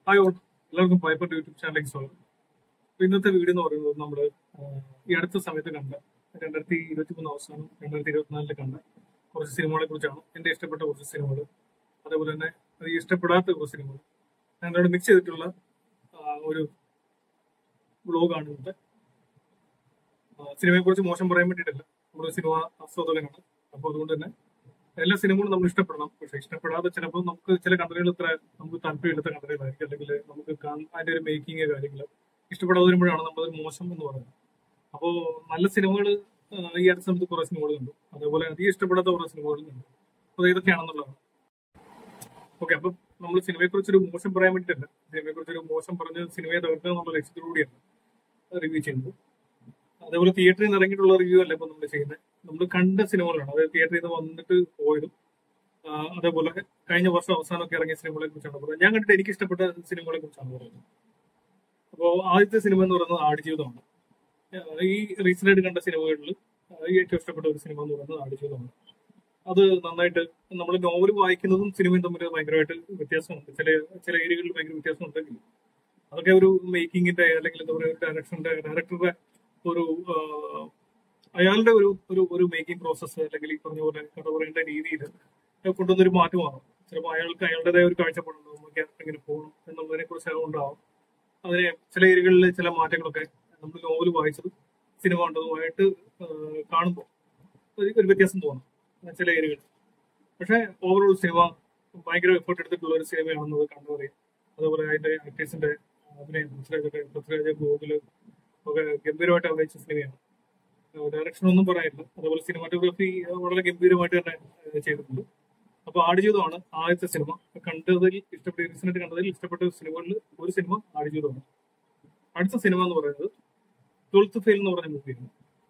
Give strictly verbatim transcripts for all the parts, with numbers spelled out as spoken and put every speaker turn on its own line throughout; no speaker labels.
Hi all, എല്ലാവർക്കും Piper YouTube ചാനലിലേക്ക് സ്വാഗതം. അപ്പൊ ഇന്നത്തെ വീഡിയോ എന്ന് പറയുന്നത് നമ്മള് ഈ അടുത്ത സമയത്ത് കണ്ട രണ്ടായിരത്തി ഇരുപത്തി മൂന്ന് അവസാനം രണ്ടായിരത്തി ഇരുപത്തിനാലില് കണ്ട കുറച്ച് സിനിമകളെ കുറിച്ചാണ്. എന്റെ ഇഷ്ടപ്പെട്ട കുറച്ച് സിനിമകൾ, അതേപോലെ തന്നെ അത് ഇഷ്ടപ്പെടാത്ത കുറച്ച് സിനിമകൾ ഞങ്ങളോട് മിക്സ് ചെയ്തിട്ടുള്ള ഒരു വ്ലോഗാണ് ഇന്നത്തെ. സിനിമയെ കുറിച്ച് മോശം പറയാൻ വേണ്ടിയിട്ടല്ല, നമ്മുടെ സിനിമ ആസ്വാദകനാണ്. അപ്പൊ അതുകൊണ്ട് തന്നെ എല്ലാ സിനിമകളും നമ്മൾ ഇഷ്ടപ്പെടണം. പക്ഷെ ഇഷ്ടപ്പെടാതെ ചിലപ്പോൾ നമുക്ക് ചില കണ്ടറികൾ ഇത്ര നമുക്ക് താല്പര്യമില്ലാത്ത കണ്ടറികളായിരിക്കും, അല്ലെങ്കിൽ നമുക്ക് അതിന്റെ ഒരു മേക്കിങ് കാര്യങ്ങൾ ഇഷ്ടപ്പെടാതെ വരുമ്പോഴാണ് നമ്മളത് മോശം എന്ന് പറയുന്നത്. അപ്പോൾ നല്ല സിനിമകൾ ഈ അടുത്ത സമയത്ത് കുറെ സിനിമകൾ കണ്ടു, അതേപോലെ അധികം ഇഷ്ടപ്പെടാത്ത കുറെ സിനിമകളും കണ്ടു. അപ്പോൾ ഏതൊക്കെയാണെന്നുള്ളതാണ്. ഓക്കെ, അപ്പം നമ്മൾ സിനിമയെ കുറിച്ചൊരു മോശം പറയാൻ വേണ്ടിയിട്ടല്ല, സിനിമയെ കുറിച്ചൊരു മോശം പറഞ്ഞ് സിനിമയെ തകർക്കുക എന്നുള്ള ലക്ഷ്യത്തോടുകൂടിയാണ് റിവ്യൂ ചെയ്യുന്നത്. അതേപോലെ തിയേറ്ററിൽ നിന്ന് ഇറങ്ങിയിട്ടുള്ള റിവ്യൂ അല്ല ഇപ്പൊ നമ്മൾ ചെയ്യുന്നത്, നമ്മൾ കണ്ട സിനിമകളാണ്. അതായത് തിയേറ്ററിൽ നിന്ന് വന്നിട്ട് പോയതും അതേപോലെ കഴിഞ്ഞ വർഷം അവസാനമൊക്കെ ഇറങ്ങിയ സിനിമകളെ കുറിച്ചാണ് പറയുന്നത്. ഞാൻ കണ്ടിട്ട് എനിക്ക് ഇഷ്ടപ്പെട്ട സിനിമകളെ കുറിച്ചാണ് പറയുന്നത്. അപ്പോൾ ആദ്യത്തെ സിനിമ എന്ന് പറയുന്നത് ആടുജീവിതമാണ്. ഈ റീസെന്റ് ആയിട്ട് കണ്ട സിനിമകളിൽ ഏറ്റവും ഇഷ്ടപ്പെട്ട ഒരു സിനിമ എന്ന് പറയുന്നത് ആടുജീവിതമാണ്. അത് നന്നായിട്ട് നമ്മൾ നോവൽ വായിക്കുന്നതും സിനിമയും തമ്മിൽ ഭയങ്കരമായിട്ട് വ്യത്യാസമുണ്ട്. ചില ചില ഏരിയകളിൽ ഭയങ്കര വ്യത്യാസം ഉണ്ടെങ്കിൽ അതൊക്കെ ഒരു മേക്കിങ്ങിന്റെ അല്ലെങ്കിൽ എന്താ പറയുക ഡയറക്ഷന്റെ ഡയറക്ടറുടെ ഒരു അയാളുടെ ഒരു ഒരു ഒരു മേക്കിംഗ് പ്രോസസ്സ് അല്ലെങ്കിൽ ഈ പറഞ്ഞ പോലെ കഥ പറയേണ്ട രീതിയിൽ കൊണ്ടുവന്നൊരു മാറ്റമാകും. ചിലപ്പോൾ അയാൾക്ക് അയാളുടേതായ ഒരു കാഴ്ചപ്പാടുണ്ടാവും, ക്യാരക്ടർ എങ്ങനെ പോകണം എന്നുള്ളതിനെ കുറിച്ച് ഉണ്ടാവും. അതിന് ചില ഏരിയകളിൽ ചില മാറ്റങ്ങളൊക്കെ നമ്മൾ നോവൽ വായിച്ചതും സിനിമ കണ്ടതുമായിട്ട് കാണുമ്പോൾ ഒരു വ്യത്യാസം തോന്നും ചില ഏരിയകളിൽ. പക്ഷെ ഓവറോൾ സിനിമ ഭയങ്കര എഫേർട്ട് എടുത്തിട്ടുള്ള ഒരു സിനിമയാണെന്നത് കണ്ടറിയാം. അതുപോലെ അതിന്റെ ആക്ടേഴ്സിന്റെ അഭിനയം, പൃഥ്വിരാജൊക്കെ പൃഥ്വിരാജ് ഗോകുല് ഒക്കെ ഗംഭീരമായിട്ട് അഭിനയിച്ച സിനിമയാണ്. ഡയറക്ഷൻ ഒന്നും പറയാനില്ല, അതുപോലെ സിനിമാറ്റോഗ്രാഫി വളരെ ഗംഭീരമായിട്ട് തന്നെ ചെയ്തിട്ടുണ്ട്. അപ്പൊ ആടുജീവിതമാണ് ആദ്യത്തെ സിനിമ. കണ്ടതിൽ ഇഷ്ടപ്പെട്ട റീസെന്റ് കണ്ടതിൽ ഇഷ്ടപ്പെട്ട സിനിമകളിൽ ഒരു സിനിമ ആടുജീവിതമാണ്. അടുത്ത സിനിമ എന്ന് പറയുന്നത് ട്വൽത്ത് ഫെയിൽ എന്ന് പറഞ്ഞ മൂവിയാണ്.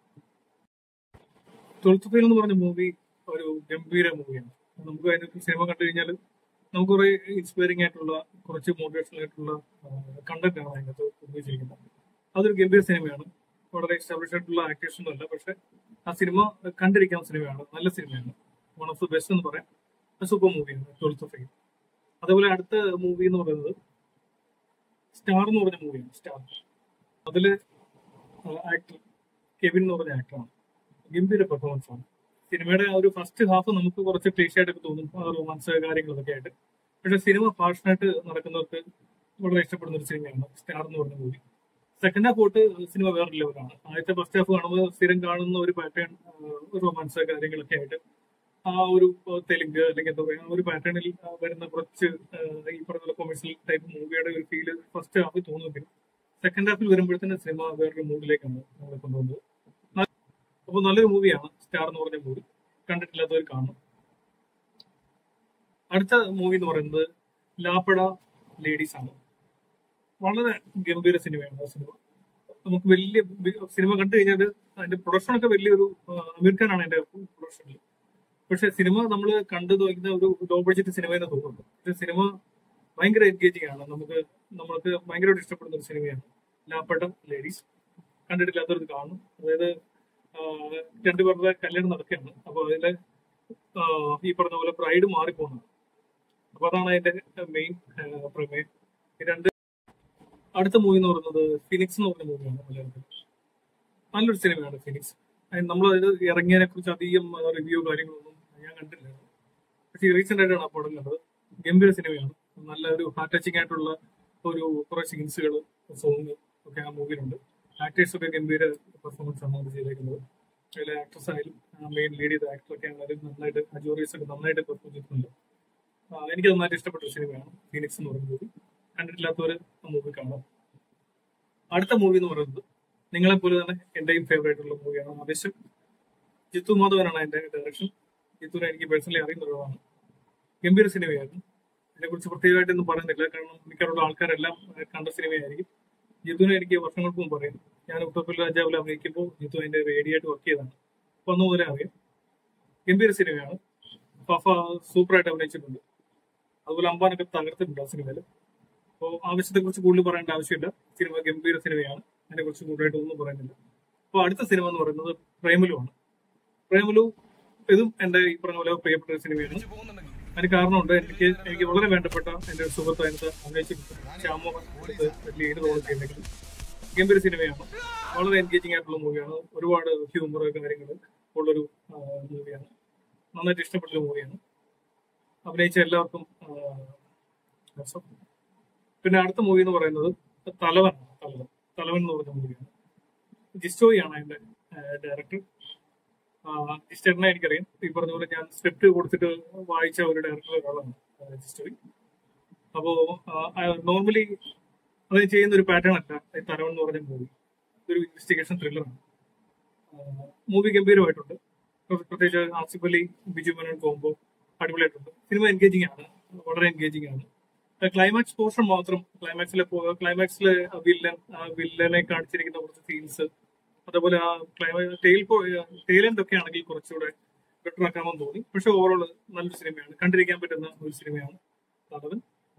ട്വൽത്ത് ഫെയിൽ എന്ന് പറഞ്ഞ മൂവി ഒരു ഗംഭീര മൂവിയാണ്. നമുക്ക് അതിനകത്ത് സിനിമ കണ്ടു കഴിഞ്ഞാൽ നമുക്ക് കുറെ ഇൻസ്പയറിംഗ് ആയിട്ടുള്ള കുറച്ച് മോട്ടിവേഷണൽ ആയിട്ടുള്ള കണ്ടന്റ് ആണ് അതിനകത്ത് ഉപയോഗിച്ചിരിക്കുന്നത്. അതൊരു ഗംഭീര സിനിമയാണ്. വളരെ എസ്റ്റാബ്ലിഷ് ആയിട്ടുള്ള ആക്ടേഴ്സ് ഒന്നും അല്ല, പക്ഷെ ആ സിനിമ കണ്ടിരിക്കാവുന്ന സിനിമയാണ്, നല്ല സിനിമയാണ്. വൺ ഓഫ് ദ ബെസ്റ്റ് എന്ന് പറയാം. സൂപ്പർ മൂവിയാണ് ട്വൽത്ത് ഫെയിൽ. അതേപോലെ അടുത്ത മൂവി എന്ന് പറയുന്നത് സ്റ്റാർ എന്ന് പറഞ്ഞ മൂവിയാണ്. സ്റ്റാർ, അതില് ആക്ടർ കെവിൻ എന്ന് പറഞ്ഞ ആക്ടറാണ്. ഗംഭീര പെർഫോമൻസ് ആണ്. സിനിമയുടെ ആ ഒരു ഫസ്റ്റ് ഹാഫ് നമുക്ക് കുറച്ച് ക്ലീഷയായിട്ടൊക്കെ തോന്നും, റൊമാൻസ് കാര്യങ്ങളൊക്കെ ആയിട്ട്. പക്ഷെ സിനിമ പാഷനായിട്ട് നടക്കുന്നവർക്ക് വളരെ ഇഷ്ടപ്പെടുന്ന ഒരു സിനിമയാണ് സ്റ്റാർ എന്ന് പറഞ്ഞ മൂവി. സെക്കൻഡ് ഹാഫ് തൊട്ട് സിനിമ വേറെ ലെവലാണ്. ആദ്യത്തെ ഫസ്റ്റ് ഹാഫ് കാണുമ്പോൾ സ്ഥിരം കാണുന്ന ഒരു പാറ്റേൺ, റൊമാൻസ് കാര്യങ്ങളൊക്കെ ആയിട്ട് ആ ഒരു തെലുങ്ക് അല്ലെങ്കിൽ എന്താ പറയുക ഒരു പാറ്റേണിൽ വരുന്ന കുറച്ച് ഈ പറഞ്ഞ കൊമേഴ്സ്യൽ ടൈപ്പ് മൂവിയുടെ ഒരു ഫീല് ഫസ്റ്റ് ഹാഫ് തോന്നുമെങ്കിലും സെക്കൻഡ് ഹാഫിൽ വരുമ്പോഴത്തേന് സിനിമ വേറൊരു മൂഡിലേക്കാണ് നമ്മളെ കൊണ്ടുവന്നത്. അപ്പോൾ നല്ലൊരു മൂവിയാണ് സ്റ്റാർ എന്ന് പറഞ്ഞ മൂവി, കണ്ടിട്ടില്ലാത്തവർ കാണണം. അടുത്ത മൂവി എന്ന് പറയുന്നത് ലാപ്പട ലേഡീസ് ആണ്. വളരെ ഗംഭീര സിനിമയാണ് ആ സിനിമ. നമുക്ക് വലിയ സിനിമ കണ്ടു കഴിഞ്ഞാൽ അതിന്റെ പ്രൊഡക്ഷനൊക്കെ വലിയൊരു അമീർ ഖാനാണ് അതിന്റെ പ്രൊഡക്ഷനിൽ. പക്ഷെ സിനിമ നമ്മൾ കണ്ടു നോക്കുന്ന ഒരു ലോ ബഡ്ജറ്റ് സിനിമയെന്ന് തോന്നുന്നു. പക്ഷെ സിനിമ ഭയങ്കര എൻഗേജിങ് ആണ്. നമുക്ക് നമ്മൾക്ക് ഭയങ്കരമായിട്ട് ഇഷ്ടപ്പെടുന്ന ഒരു സിനിമയാണ് ലാപ്പട ലേഡീസ്. കണ്ടിട്ടില്ലാത്തവർക്ക് കാണും. അതായത് രണ്ടുപേരുടെ കല്യാണം നടക്കുകയാണ്. അപ്പൊ അതിലെ ഈ പറഞ്ഞ പോലെ ബ്രൈഡ് മാറിപ്പോകുന്നത്. അപ്പൊ അതാണ് അതിന്റെ മെയിൻ പ്രമേയം. രണ്ട് അടുത്ത മൂവി എന്ന് പറയുന്നത് ഫിനിക്സ് എന്ന് പറഞ്ഞ മൂവിയാണ് മലയാളത്തിൽ. നല്ലൊരു സിനിമയാണ് ഫിനിക്സ്. നമ്മളത് ഇറങ്ങിയതിനെ കുറിച്ച് അധികം റിവ്യൂ കാര്യങ്ങളൊന്നും ഞാൻ കണ്ടില്ല, പക്ഷെ റീസെന്റ് ആയിട്ടാണ് ആ പടം കണ്ടത്. ഗംഭീര സിനിമയാണ്. നല്ല ഒരു ഹാർട്ട് ടച്ചിങ് ആയിട്ടുള്ള ഒരു കുറെ സീൻസുകൾ, സോങ് ഒക്കെ ആ മൂവിയിലുണ്ട്. ആക്ടേഴ്സ് ഒക്കെ ഗംഭീര പെർഫോമൻസ് ആണ് അത് ചെയ്തേക്കുന്നത്. അതിലെ ആക്ട്രസ് ആയാലും മെയിൻ ലീഡ് ചെയ്ത ആക്ടറൊക്കെ ആണെങ്കിലും നന്നായിട്ട്, അജോറിയസ് ഒക്കെ നന്നായിട്ട് പെർഫോം ചെയ്തിട്ടുണ്ട്. എനിക്ക് നന്നായിട്ട് ഇഷ്ടപ്പെട്ട ഒരു സിനിമയാണ് ഫിനിക്സ് എന്ന് പറയുന്ന മൂവി. കണ്ടിട്ടില്ലാത്തവർ ആ മൂവി കാണാം. അടുത്ത മൂവി എന്ന് പറയുന്നത് നിങ്ങളെ പോലെ തന്നെ എന്റെയും ഫേവറേറ്റ് ഉള്ള മൂവിയാണ് ആവേശം. ജിത്തു മാധവനാണ് അതിന്റെ ഡയറക്ഷൻ. ജിത്തുവിനെ എനിക്ക് പേഴ്സണലി അറിയുന്നതാണ്. ഗംഭീര സിനിമയായിരുന്നു. ഇതിനെക്കുറിച്ച് പ്രത്യേകമായിട്ടൊന്നും പറയുന്നില്ല, കാരണം മിക്കവാറുള്ള ആൾക്കാരെല്ലാം കണ്ട സിനിമയായിരിക്കും. ജിത്തുവിനെ എനിക്ക് വർഷങ്ങൾക്ക് മുമ്പ് അറിയാം. ഞാൻ ഉത്തർപ്രദേശ് രാജാവിൽ അഭിനയിക്കുമ്പോൾ ജിത്തു അതിന്റെ റേഡിയായിട്ട് വർക്ക് ചെയ്തതാണ്. അപ്പൊ അന്ന് പോലെ അറിയാം. ഗംഭീര സിനിമയാണ്. ഫഫ സൂപ്പറായിട്ട് അഭിനയിച്ചിട്ടുണ്ട്. അതുപോലെ അമ്പാനൊക്കെ തകർത്തിട്ടുണ്ട് ആ സിനിമയിൽ. അപ്പോൾ ആവശ്യത്തെ കുറിച്ച് കൂടുതൽ പറയേണ്ട ആവശ്യമില്ല. സിനിമ ഗംഭീര സിനിമയാണ്. അതിനെ കുറിച്ച് കൂടുതലായിട്ട് ഒന്നും പറയുന്നില്ല. അപ്പോൾ അടുത്ത സിനിമ എന്ന് പറയുന്നത് പ്രേമലു ആണ്. പ്രേമലു ഇതും എന്റെ ഈ പറഞ്ഞ പോലെ പ്രിയപ്പെട്ട സിനിമയാണ്. അതിന് കാരണമുണ്ട്. എനിക്ക് എനിക്ക് വളരെ വേണ്ടപ്പെട്ട എൻ്റെ ഒരു സുഹൃത്ത് അതിനകത്ത് അഭിനയിച്ചിട്ടുണ്ട്. ശ്യാമോഹൻ ലീഡ് റോൾ ചെയ്യുന്നെങ്കിലും ഗംഭീര സിനിമയാണ്. വളരെ എൻഗേജിങ് ആയിട്ടുള്ള മൂവിയാണ്. ഒരുപാട് ഹ്യൂമർ കാര്യങ്ങൾ ഉള്ളൊരു മൂവിയാണ്. നന്നായിട്ട് ഇഷ്ടപ്പെട്ടൊരു മൂവിയാണ്. അഭിനയിച്ച എല്ലാവർക്കും. പിന്നെ അടുത്ത മൂവി എന്ന് പറയുന്നത് തലവനാണ്. തലവൻ തലവൻ എന്ന് പറഞ്ഞ മൂവിയാണ്. ജിസ്റ്റോയാണ് അതിന്റെ ഡയറക്ടർ. ജിസ്റ്ററിനെ എനിക്കറിയാം. ഈ പറഞ്ഞ പോലെ ഞാൻ സ്ക്രിപ്റ്റ് കൊടുത്തിട്ട് വായിച്ച ഒരു ഡയറക്ടർ ഒരാളാണ് ജിസ്റ്റോയി. അപ്പോ നോർമലി അത് ചെയ്യുന്ന ഒരു പാറ്റേൺ അല്ല ഈ തലവൻ എന്ന് പറഞ്ഞ മൂവി. ഇതൊരു ഇൻവെസ്റ്റിഗേഷൻ ത്രില്ലറാണ്. മൂവി ഗംഭീരമായിട്ടുണ്ട്. പ്രത്യേകിച്ച് ആസിഫ് അലി ബിജു മേനോൻ കോംബോ അടിപൊളിയായിട്ടുണ്ട്. സിനിമ എൻഗേജിങ് ആണ്, വളരെ എൻഗേജിങ് ആണ്. ക്ലൈമാക്സ് പോർഷൻ മാത്രം, ക്ലൈമാക്സിലെ ക്ലൈമാക്സിലെ വില്ലൻ വില്ലനെ കാണിച്ചിരിക്കുന്ന കുറച്ച് സീൻസ്, അതേപോലെ ആ ക്ലൈമാക്സ് ടെയിൽ ടെയിൽ എൻഡ് ഒക്കെ ആണെങ്കിൽ കുറച്ചുകൂടെ ബെറ്റർ ആക്കാമെന്ന് തോന്നി. പക്ഷെ ഓവറോൾ നല്ലൊരു സിനിമയാണ്, കണ്ടിരിക്കാൻ പറ്റുന്ന ഒരു സിനിമയാണ് തലവൻ.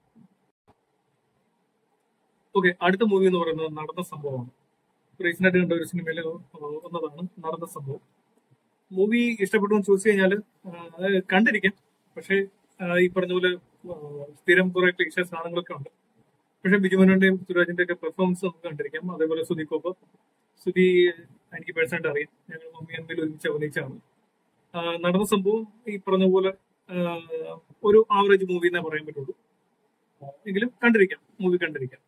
ഓക്കെ, അടുത്ത മൂവി എന്ന് പറയുന്നത് നടന്ന സംഭവമാണ്. റീസെന്റ് ആയിട്ട് കണ്ട ഒരു സിനിമയിൽ ഒന്നതാണ് നടന്ന സംഭവം. മൂവി ഇഷ്ടപ്പെട്ടു എന്ന് ചോദിച്ചു കഴിഞ്ഞാൽ കണ്ടിരിക്കാം. പക്ഷെ ഈ പറഞ്ഞ പോലെ സ്ഥിരം കുറെ ക്ലീഷേ സാധനങ്ങളൊക്കെ ഉണ്ട്. പക്ഷെ ബിജുമോന്റെയും സുരാജിന്റെ ഒക്കെ പെർഫോമൻസ് നമുക്ക് കണ്ടിരിക്കാം. അതേപോലെ സുധി കോപ്പർ, സുധി എനിക്ക് പേഴ്സണായിട്ട് അറിയാം. ഞങ്ങൾ മമ്മി അമ്മയിൽ ഒരുമിച്ച് അഭിനയിച്ചാണ്. നടന്ന സംഭവം ഈ പറഞ്ഞ പോലെ ഒരു ആവറേജ് മൂവി എന്നേ പറയാൻ പറ്റുള്ളൂ. എങ്കിലും കണ്ടിരിക്കാം, മൂവി കണ്ടിരിക്കാം.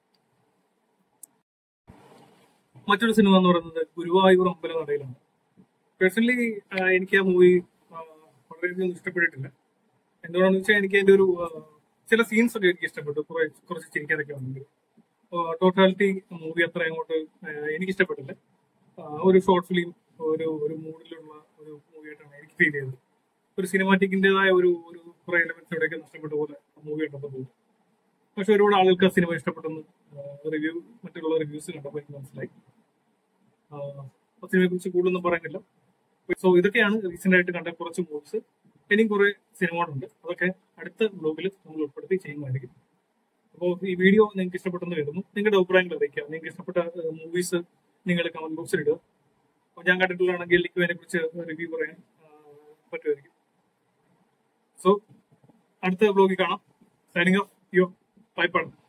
മറ്റൊരു സിനിമ എന്ന് പറയുന്നത് ഗുരുവായൂർ അമ്പല നടയിലാണ്. പേഴ്സണലി എനിക്ക് ആ മൂവി വളരെയധികം ഇഷ്ടപ്പെട്ടിട്ടില്ല. എന്തുകൊണ്ടാണെന്ന് വെച്ചാൽ എനിക്ക് അതിന്റെ ഒരു ചില സീൻസ് ഒക്കെ എനിക്ക് ഇഷ്ടപ്പെട്ടു, കുറെ കുറച്ച് ചിരിക്കാനൊക്കെ ഉണ്ടെങ്കിൽ. ടോട്ടാലിറ്റി മൂവി അത്ര അങ്ങോട്ട് എനിക്ക് ഇഷ്ടപ്പെട്ടില്ല. ഒരു ഷോർട്ട് ഫിലിം, ഒരു ഒരു മൂഡിലുള്ള ഒരു മൂവിയായിട്ടാണ് എനിക്ക് ഫീൽ ചെയ്തത്. ഒരു സിനിമാറ്റിക്കിന്റേതായ ഒരു ഒരു കുറെ എലമെന്റ്സ് ഇവിടെയൊക്കെ നഷ്ടപ്പെട്ട പോലെ മൂവി ഉണ്ടെന്ന് തോന്നുന്നു. പക്ഷെ ഒരുപാട് ആളുകൾക്ക് ആ സിനിമ ഇഷ്ടപ്പെട്ടെന്ന് റിവ്യൂ മറ്റുള്ള റിവ്യൂസ് കണ്ടപ്പോൾ എനിക്ക് മനസ്സിലായി. സിനിമയെ കുറിച്ച് കൂടുതലൊന്നും പറയുന്നില്ല. സോ ഇതൊക്കെയാണ് റീസെന്റ് ആയിട്ട് കണ്ട കുറച്ച് മൂവീസ്. ഇനിയും കുറെ സിനിമകളുണ്ട്, അതൊക്കെ അടുത്ത ബ്ലോഗിൽ നമ്മൾ ഉൾപ്പെടുത്തി ചെയ്യുന്നതായിരിക്കും. അപ്പോൾ ഈ വീഡിയോ നിങ്ങൾക്ക് ഇഷ്ടപ്പെട്ടെന്ന് കരുതുന്നു. നിങ്ങളുടെ അഭിപ്രായങ്ങൾ അറിയിക്കുക. നിങ്ങൾക്ക് ഇഷ്ടപ്പെട്ട മൂവീസ് നിങ്ങൾ കമന്റ് ബോക്സിൽ ഇടുക. അപ്പോൾ ഞാൻ കണ്ടിട്ടുള്ളതാണെങ്കിൽ എനിക്ക് അതിനെ കുറിച്ച് റിവ്യൂ പറയാൻ പറ്റുമായിരിക്കും. സോ അടുത്ത ബ്ലോഗിൽ കാണാം. Signing off your പൈപ്പാണ്.